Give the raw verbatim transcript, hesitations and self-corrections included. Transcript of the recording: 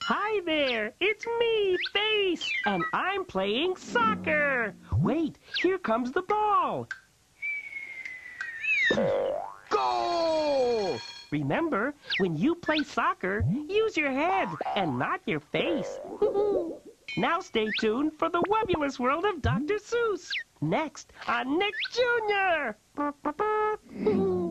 Hi there, it's me, Face, and I'm playing soccer. Wait, here comes the ball. Goal! Remember, when you play soccer, use your head and not your face. Now stay tuned for the Wubbulous world of Doctor Seuss. Next on Nick Junior